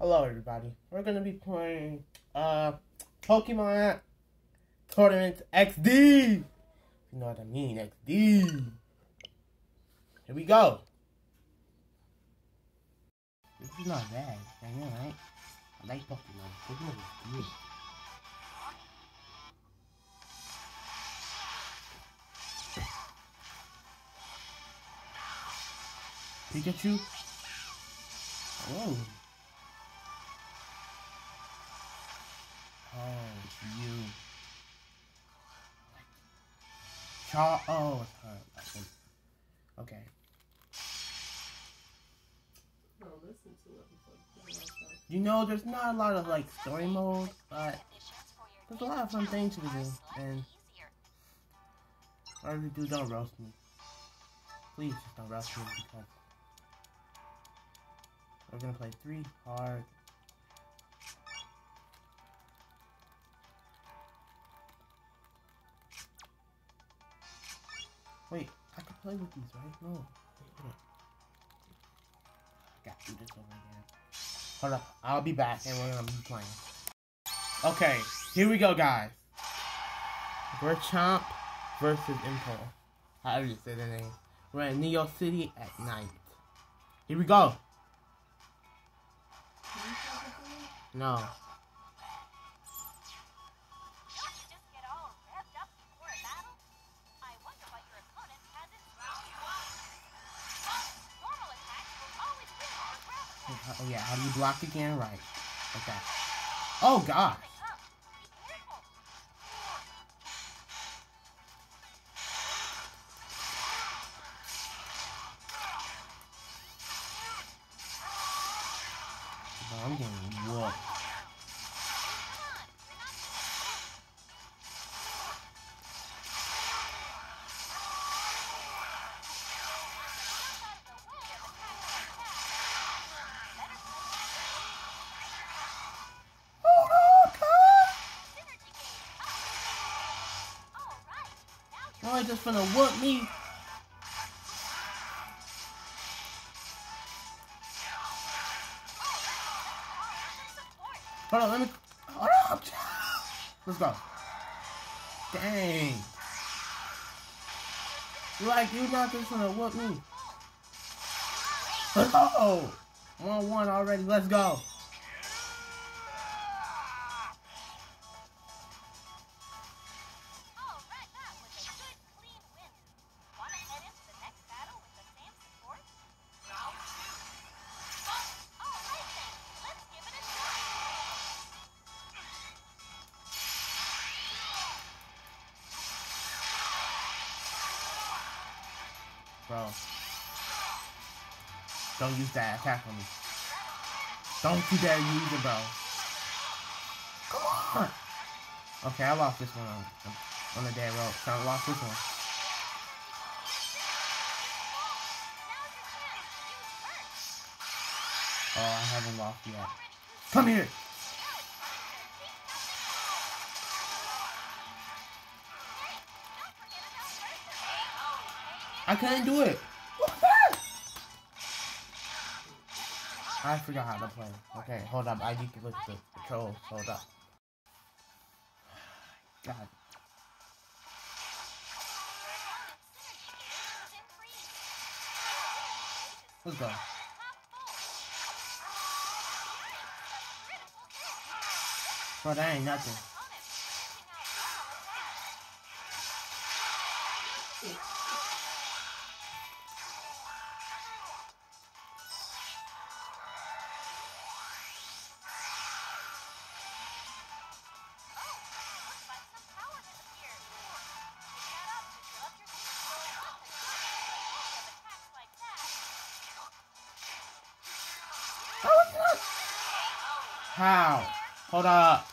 Hello everybody. We're gonna be playing Pokemon Tournament XD. You know what I mean, XD. Here we go. This is not bad, I know, right? I like Pokemon. Pokemon is good. Pikachu? Oh. Oh, it's you. Oh, it's her. I think. Okay. You know, there's not a lot of like story mode, but there's a lot of fun things to do. And I really do, don't roast me. Please just don't roast me because we're gonna play 3 hard. Wait, I can play with these, right? No. Wait. I gotta do this over again. Hold up, I'll be back and we're gonna be playing. Okay, here we go, guys. Garchomp versus Impulse. However you say the name. We're in Neo City at night. Here we go. No. Oh yeah, how do you block again? Right. Okay. Oh gosh. I'm getting whooped. Oh, it's just gonna whoop me. Hold on, let me. Hold on. Let's go. Dang. You're not just gonna whoop me. Let's go. 1-1 already. Let's go. Bro. Don't use that attack on me. Don't you dare use it, bro. Come on. Okay, I lost this one on the dead road. So I lost this one. Oh, I haven't lost yet. Come here. I couldn't do it. I forgot how to play. Okay, hold up. I need to look at the controls. Hold up. God. Let's go. Bro, that ain't nothing. How? Hold up.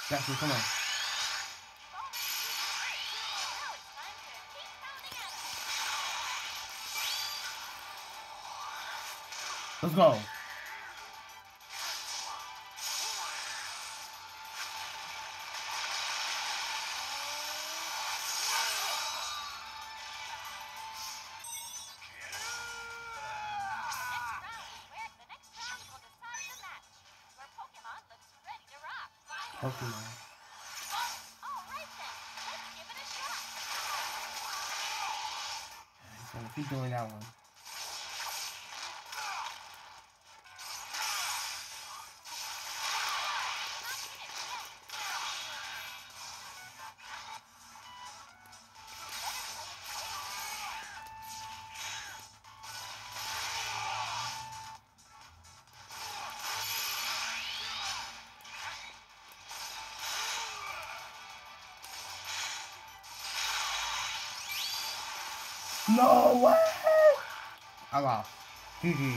Jeffrey, come on. Let's go. Pokemon. Alright then, let's give it a shot. He's gonna keep doing that one. No way! I lost. GG.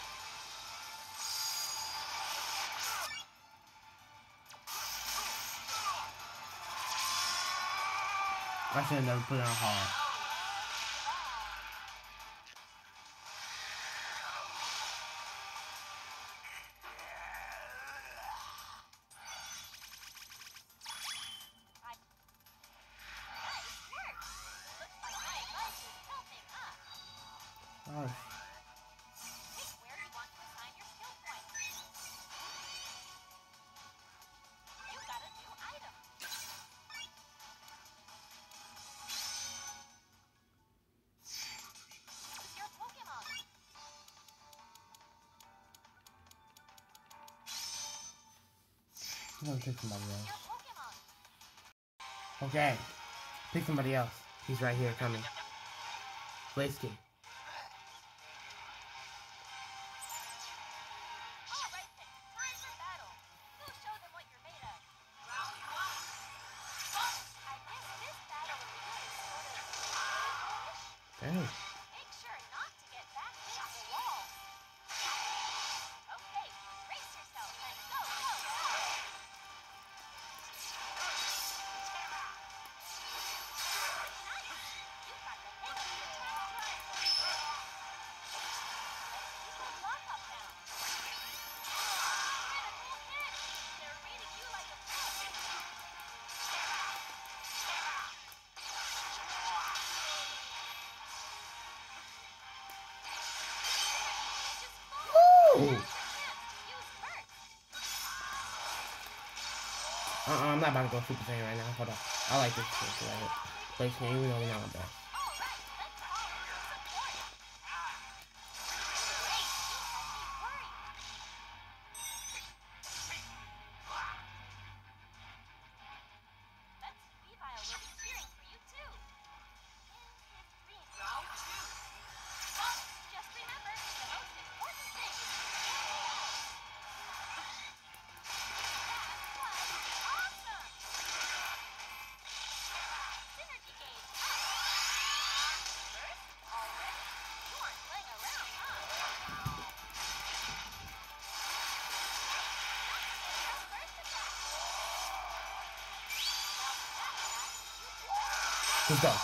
I should have never put it on hard. Oh. Pick where you want to assign your skill points. You got a new item. Choose your Pokemon. I'm gonna pick somebody Your else. Pokemon. Okay. Pick somebody else. He's right here coming. Blaziken. Alright then, time for battle. Go show them what you're made of. I guess this battle arena is sort of ish. Damn. Make sure not to get back against the wall. Okay, brace yourself and go, go, go! Nice! You got the hang of the attack triangle. Let's keep the block up now. Critical hit! They're reading you like a book. Just follow. Woo! I'm not about to go Super Saiyan right now. Hold on. I like this shit. Blaziken, even though we're not on that. Let's go.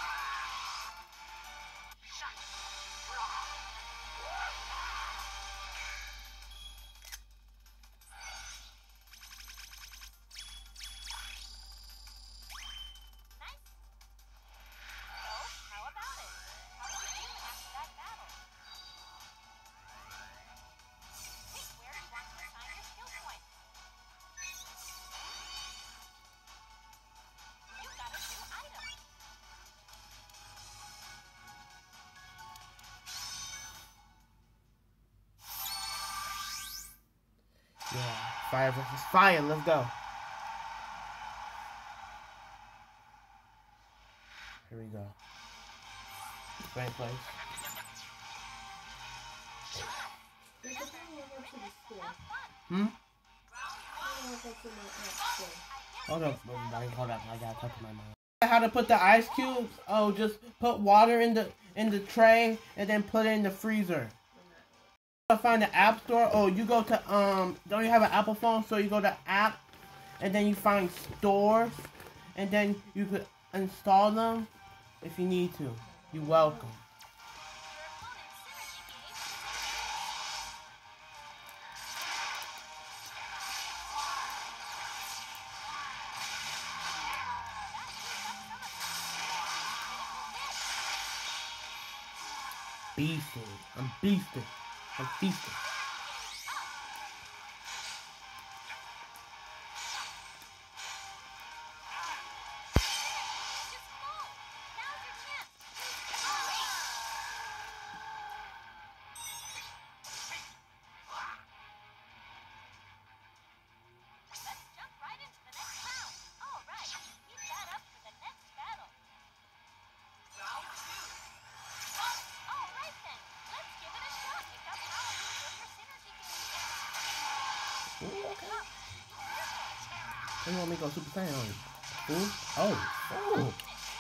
Yeah, fire versus fire. Let's go. Here we go. Right place. Hmm? Hold up, everybody. Hold up. I gotta talk to my mom. How to put the ice cubes? Oh, just put water in the tray and then put it in the freezer. Find the app store. Oh, you go to don't you have an Apple phone? So you go to app and then you find stores, and then you could install them if you need to. You're welcome. Beasting. I'm beasting. I'm feasting. Ooh, okay. They want me to go Super Saiyan on you. Ooh. Oh. Oh.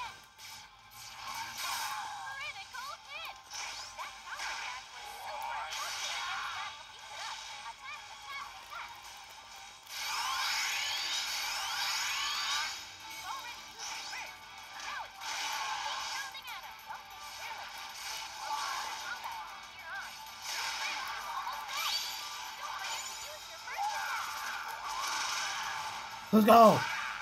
Let's go!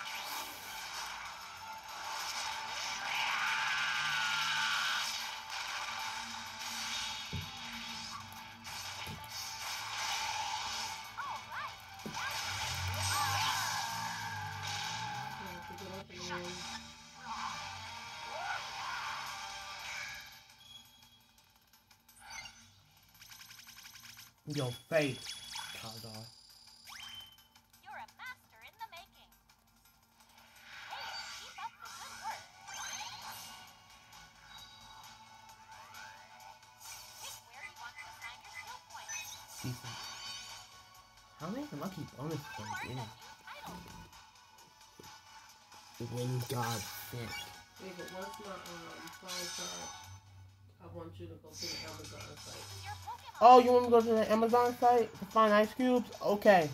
Your face, Kazar. You're a master in the making. Hey, keep up the good work. Pick where you want to assign your skill points. Decent. How many lucky bonus points in it? When God sent. Yeah, but once my phone charge, I want you to go to the Amazon site. Oh, you want me to go to the Amazon site to find ice cubes? Okay.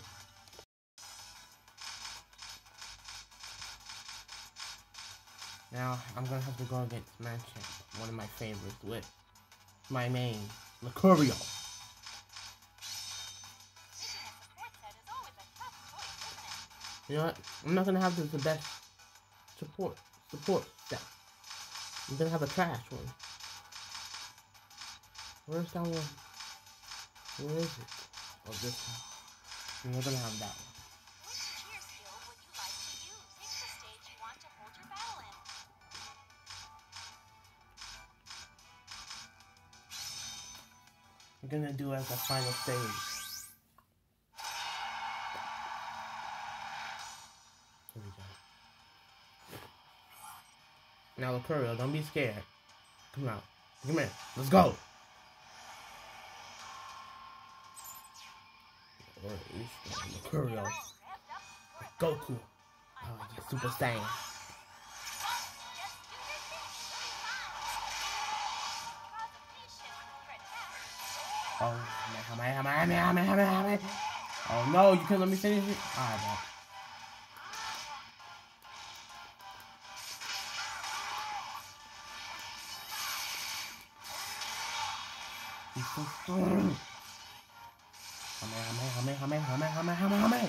Now, I'm gonna have to go against Machamp, one of my favorites, with my main, Lucario. You know what? I'm not gonna have the best support set. I'm gonna have a trash one. Where's that one? Where is it? Oh, this one. We're gonna have that one. Which cheer skill would you like to use? Pick the stage you want to hold your battle in. We're gonna do it as a final stage. Here we go. Now, Lucario, don't be scared. Come out. Come here. Let's go. Where is Lucario? Goku. Oh, yeah, Super Saiyan. Oh, oh no, you couldn't let me finish it? Alright, bro. He's so strong. Hame.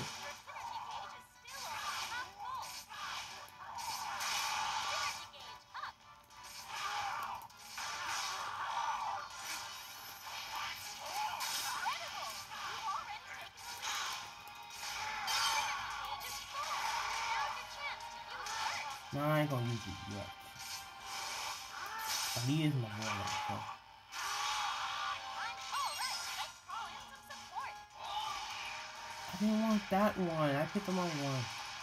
No, I ain't gonna use it yet. But he is my boy, so. I didn't want that one. I picked the wrong one.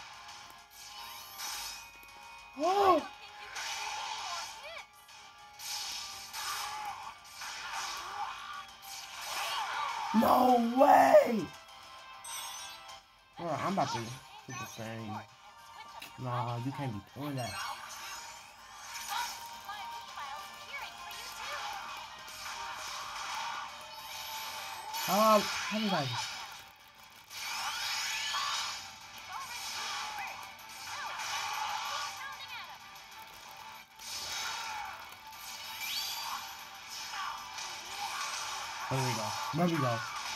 Oh! No way! Bro, I'm about to Super Saiyan you. Nah, you can't be doing that. How did I? Here we go. Here we go.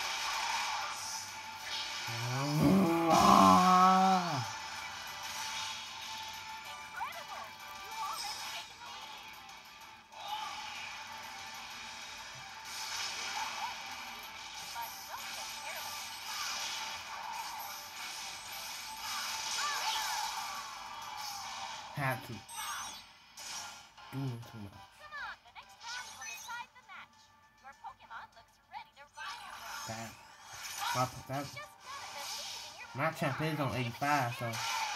Had to. Doing too much. Come on, the next round will decide the match. Your Pokemon looks ready to rival them. That Just gotta believe in your my champ is on 85, so.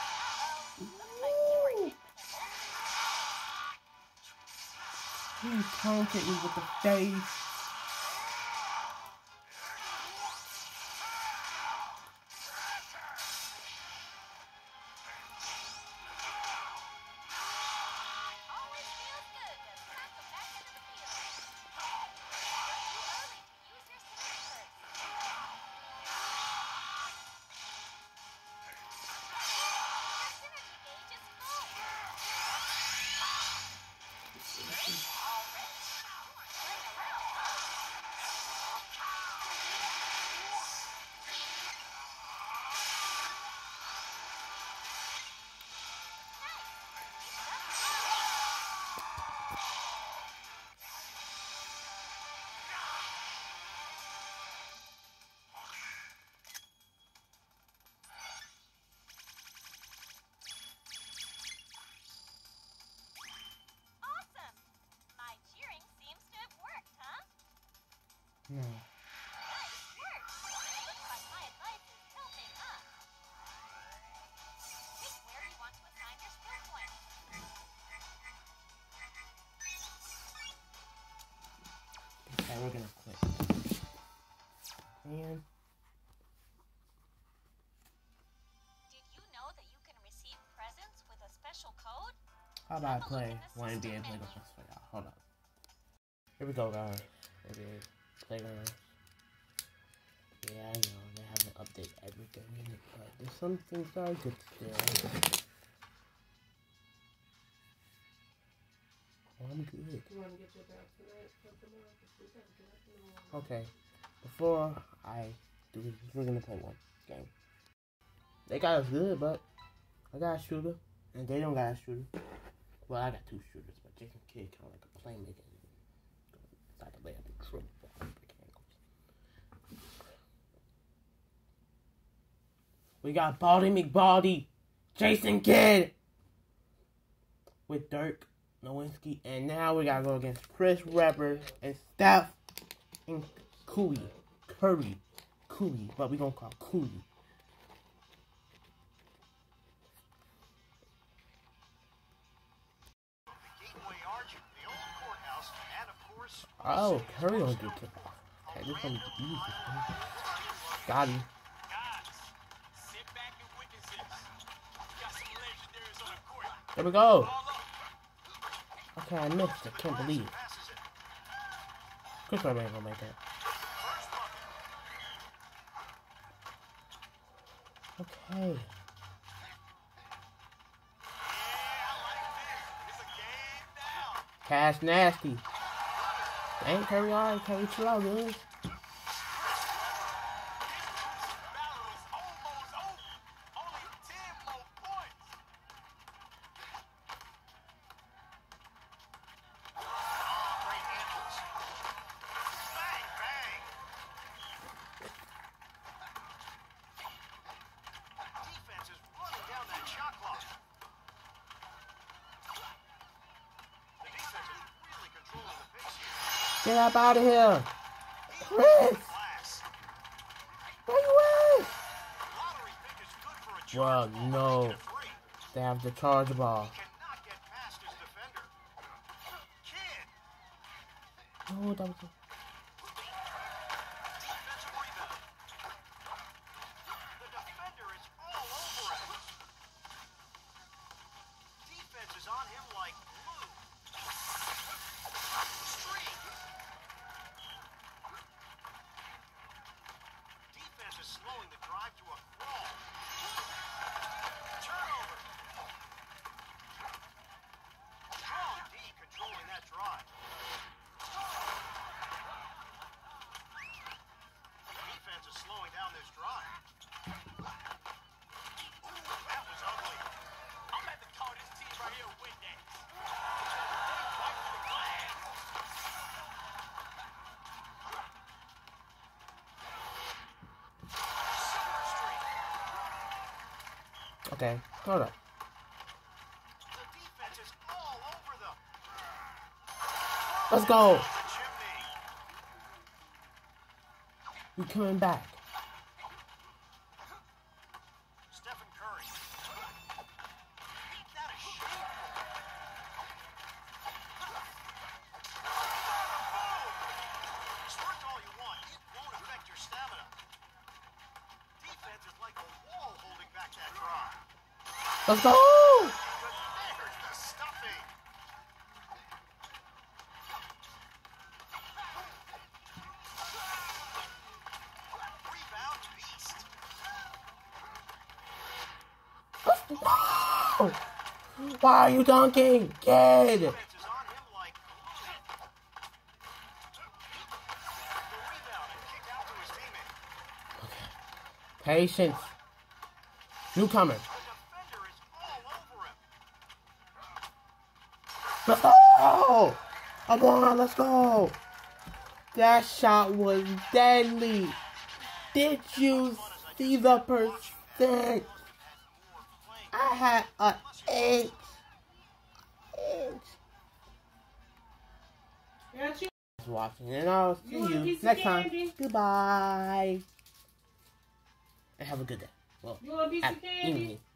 He taunted me with the face. Always feels good to smack the back end of the field. You're too early to use your signatures. Your synergy gauge is full. Already? Bring it on. Awesome! My cheering seems to have worked, huh? No. Nice work! Looks like my advice is helping, huh? Pick where you want to assign your skill points. Okay, we're gonna quit. And Did you know that you can receive presents with a special code? how about I play one NBA Playgrounds for y'all? Hold up. Here we go, guys. NBA Playgrounds. Yeah, I know they have to update everything in it, but there's some things that are good still. Oh, I'm good. You want to get your back tonight? We got to get up in the morning. Okay, before I do this, we're gonna play one game. They got us good, but I got a shooter, and they don't got a shooter. Well, I got two shooters, but Jason Kidd kind of like a playmaker. Decide to lay up the triple ball, break ankles. We got Baldy McBaldy, Jason Kidd, with Dirk Nowitzki, and now we gotta go against Chris Webber and Steph and Curry, but we gonna call Cooley. Oh, Curry don't get kicked off. Okay, this one is easy. Got him. There we go. Okay, I missed it. Can't believe it. Chris Webber ain't gonna make that. Okay. Cash nasty. Dang, Curry, alright, Curry, chill out, guys. Get up out of here! Chris! Where you at? Well, no. They have the charge ball. Oh, that was a... Slowing the drive to a crawl. Turnover. Strong D controlling that drive. Okay, hold up. The defense is all over them. Let's go. The chimney. We coming back. Stephen Curry. Ain't that a shame? Sprint all you want. It won't affect your stamina. Defense is like a wall holding back that drive. Let's go. There's the stuffing. Rebound beast. Wow. Why are you dunking, kid? Defense is on him like glue. The rebound and kick out to his teammate. Patience. Newcomer. The defender is all over him. Let's go. Come on, let's go. That shot was deadly. Did you see the percent? I had an inch. Got you. Watching, and I'll see You want a you piece of next time. candy? Goodbye. And have a good day. Well, You want a piece have of candy? evening.